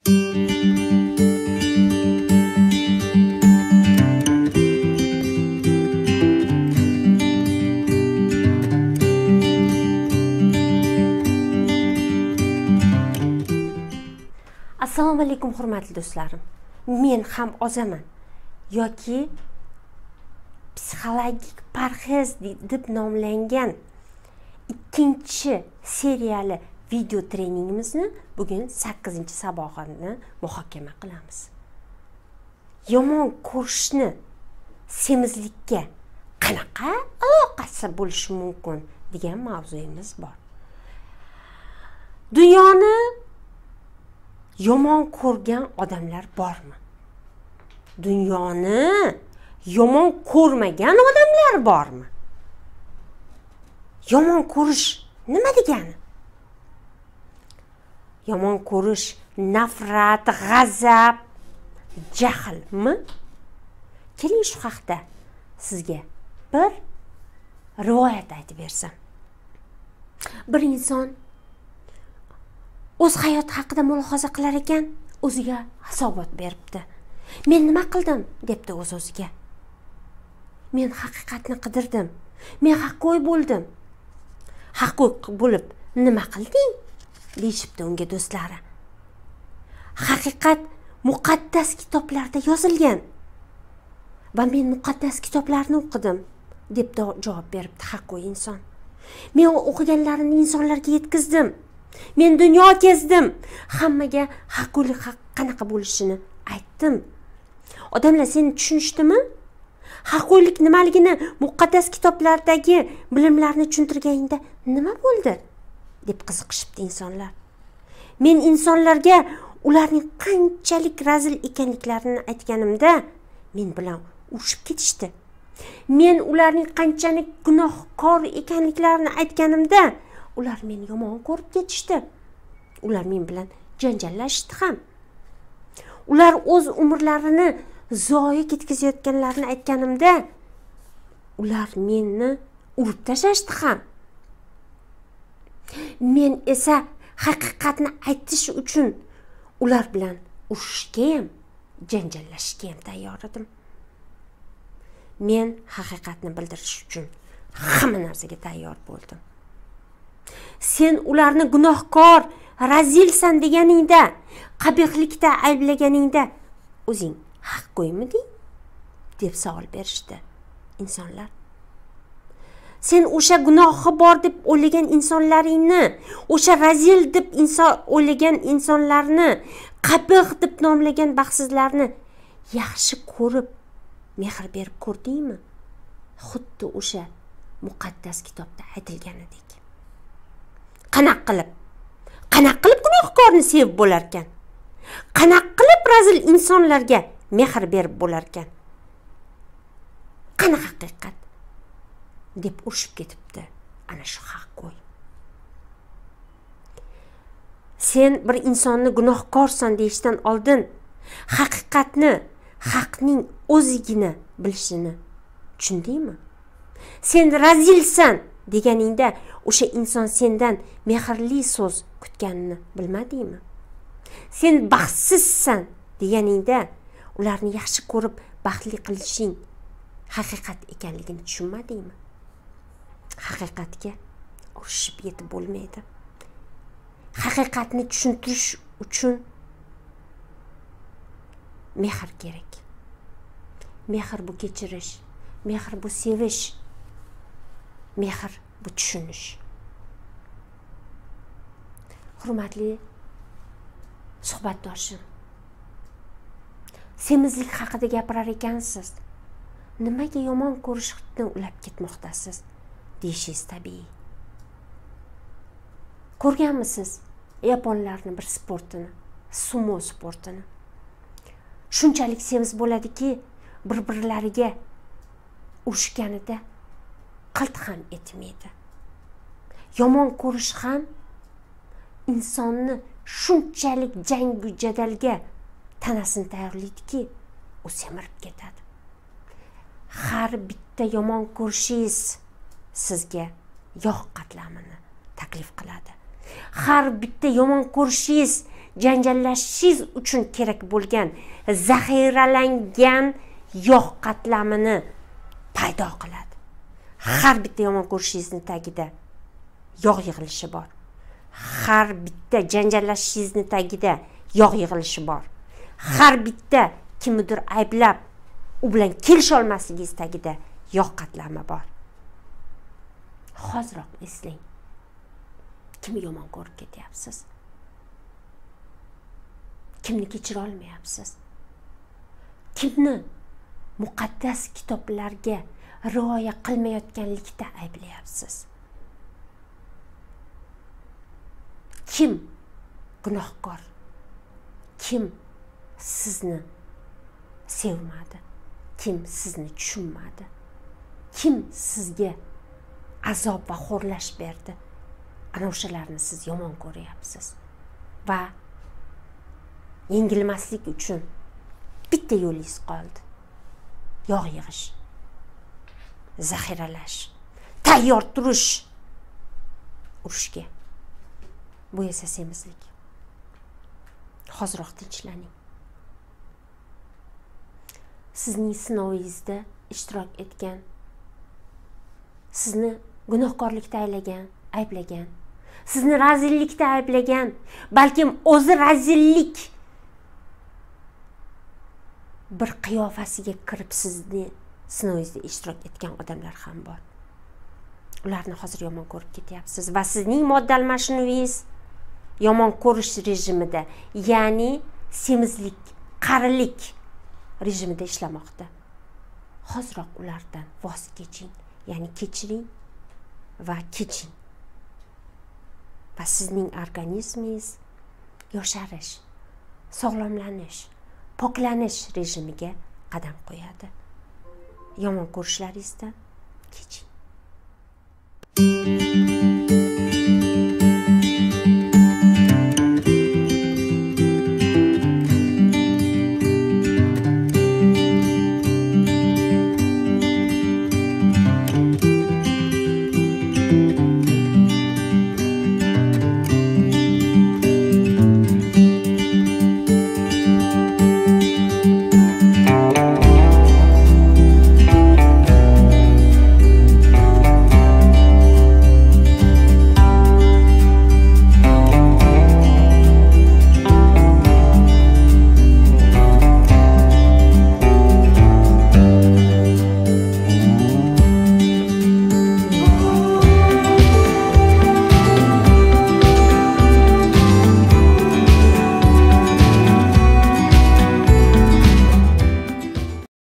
Assalomu alaykum hurmatli do'stlarim. Men ham ozaman yoki psixologik parhez deb nomlangan ikkinchi seriyali video treningimizni bugun 8-sabog'ini muhokama qilamiz. Yomon ko'rishni semizlikka qanaqa aloqasi bo'lishi mumkin degan mavzuyimiz bor. Dunyoni yomon ko'rgan odamlar bormi? Dunyoni yomon ko'rmagan odamlar bormi? Yomon ko'rish nima degani? Yomon ko'rish nafrat, g'azab, jahlmi? Keling shu haqda sizga bir rivoyat aytib bersam. Bir inson o'z hayoti haqida mulohaza qilar ekan, o'ziga hisobot beribdi. Men nima qildim debdi o'z-o'ziga. Men haqiqatni qidirdim. Men haqqo'y bo'ldim. Haqqo'y bo'lib nima qilding? Deyishibdi unga do'stlari. Haqiqat muqaddas kitoblarda yozilgan. Va men muqaddas kitoblarni o'qidim deb javob beribdi haqqo'y inson. Men o'qiganlarimni insonlarga yetkazdim. Men dunyo kezdim. Hammaga haqqo'ylik qanaqa bo'lishini aytdim. Odamlar seni tushunishdimi? Haqqo'ylik nimaligini muqaddas kitoblardagi bilimlarni tushuntirganingda nima bo'ldi? deb qiziqishibdi insonlar. Men insonlarga ularning qanchalik razil ekanliklarini aytganimda men bilan urushib ketishdi. Men ularning qanchalik gunohkor ekanliklarini aytganimda ular meni yomon ko'rib ketishdi. Ular men bilan janjallashdi ham. Ular o'z umrlarini zoyi ketkazayotganlarini aytganimda ular meni urib tashlashdi ham. Men esa haqiqatni aytish uchun ular bilan urushishga ham, janjallashishga ham tayyor edim. Men haqiqatni bildirish uchun hamma narsaga tayyor bo'ldim. Sen ularni gunohkor, razilsan deganingda, qabihlikda ayblaganingda o'zing haqqo'ymiding deb savol berishdi insonlar. Sen o'sha gunohi bor deb o'ylagan insonlaringni, o'sha razil deb o'ylagan insonlarni, qabih deb nomlagan baxtsizlarni yaxshi ko'rib, mehr berib ko'rdingmi? Xuddi o'sha muqaddas kitobda aytilganidek. Qanaqa qilib gunohkorni sevib bo'lar ekan? Qanaqa qilib razil insonlarga mehr berib bo'lar ekan? Qanaqa haqiqat deb urushib ketibdi ana shu haqqo'y. Sen bir insonni gunohkorsan deyishdan oldin haqiqatni, haqning o'zigina bilishini tushundingmi? Sen razilsan deganingda o'sha inson sendan mehrli so'z kutganini bilmadingmi? Sen baxtsizsan deganingda ularni yaxshi ko'rib baxtli qilishing haqiqat ekanligini tushunmadingmi? Haqiqatga urushib yetib bo'lmaydi. Haqiqatni tushuntirish uchun mehr kerak. Mehr bu kechirish, mehr bu sevish, mehr bu tushunish. Hurmatli suhbatdoshim, semizlik haqida gapirar ekansiz. Nimaga yomon ko'rishni ulab ketmoqdasiz deyishingiz tabiiy. Ko'rganmisiz yaponlarning bir sportini, sumo sportini? Shunchalik semiz bo'ladiki, bir-birlariga urushganida qilt ham etmaydi. Yomon ko'rish ham insonni shunchalik jangu jadalga tanasini tayyorlaydiki, u semirib ketadi. Har bitta yomon ko'rishingiz sizga yog' qatlamini taklif qiladi. Har bitta yomon ko'rishingiz janjallashishingiz uchun kerak bo'lgan zaxiralangan yog' qatlamini paydo qiladi. Har bitta yomon ko'rishingizni tagida yog' yig'ilishi bor. Har bitta janjallashishingizni tagida yog' yig'ilishi bor. Har bitta kimnidir ayblab, u bilan kelisha olmasligingiz tagida yog' qatlami bor. Hoziroq eslang. Kimni yomon ko'rib ketyapsiz? Kimni kechira olmayapsiz? Kimni muqaddas kitoblarga rioya qilmayotganlikda ayblayapsiz? Kim gunohkor? Kim sizni sevmadi? Kim sizni tushunmadi? Kim sizga azob va xo'rlash berdi? Ana o'shalarni siz yomon ko'ryapsiz. Va yengilmaslik uchun bitta yo'lingiz qoldi. Yog' yig'ish, zaxiralash, tayyor turish urushga. Bu esa semizlik. Hoziroq tinchlaning. Sizning sinovingizda ishtirok etgan, sizni gunohkorlikda ayblagan, sizni razillikda ayblagan, balkim o'zi razillik bir qiyofasiga kirib sizni sinovingizda ishtirok etgan odamlar ham bor. Ularni hozir yomon ko'rib ketyapsiz va sizning modda almashinuvingiz yomon ko'rish rejimida, ya'ni semizlik, qarilik rejimida ishlamoqda. Hoziroq ulardan voz keching, ya'ni kechiring va keching. Va sizning organizmingiz yosharish, sog'lomlanish, poklanish rejimiga qadam qo'yadi. Yomon ko'rishlaringizdan keching.